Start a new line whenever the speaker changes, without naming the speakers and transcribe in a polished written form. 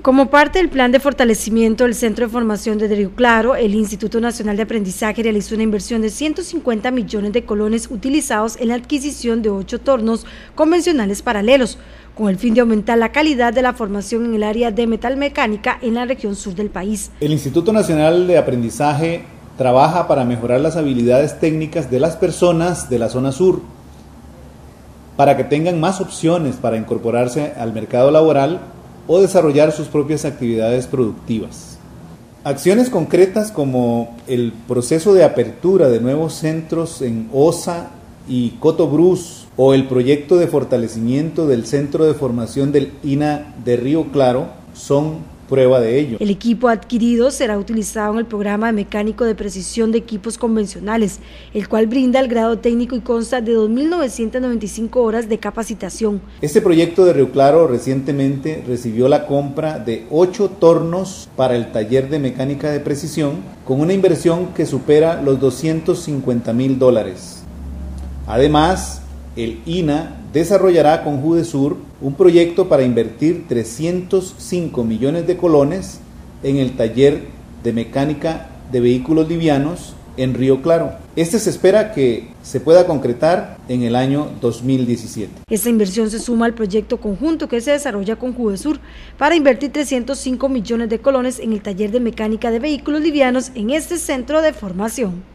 Como parte del plan de fortalecimiento del Centro de Formación de Río Claro, el Instituto Nacional de Aprendizaje realizó una inversión de 150 millones de colones utilizados en la adquisición de 8 tornos convencionales paralelos, con el fin de aumentar la calidad de la formación en el área de metalmecánica en la región sur del país.
El Instituto Nacional de Aprendizaje trabaja para mejorar las habilidades técnicas de las personas de la zona sur, para que tengan más opciones para incorporarse al mercado laboral o desarrollar sus propias actividades productivas. Acciones concretas como el proceso de apertura de nuevos centros en Osa y Cotobruz o el proyecto de fortalecimiento del Centro de Formación del INA de Río Claro son prueba de ello.
El equipo adquirido será utilizado en el programa de mecánico de precisión de equipos convencionales, el cual brinda el grado técnico y consta de 2.995 horas de capacitación.
Este proyecto de Río Claro recientemente recibió la compra de 8 tornos para el taller de mecánica de precisión con una inversión que supera los $250.000. Además, el INA desarrollará con Judesur un proyecto para invertir 305 millones de colones en el taller de mecánica de vehículos livianos en Río Claro. Este se espera que se pueda concretar en el año 2017.
Esta inversión se suma al proyecto conjunto que se desarrolla con Judesur para invertir 305 millones de colones en el taller de mecánica de vehículos livianos en este centro de formación.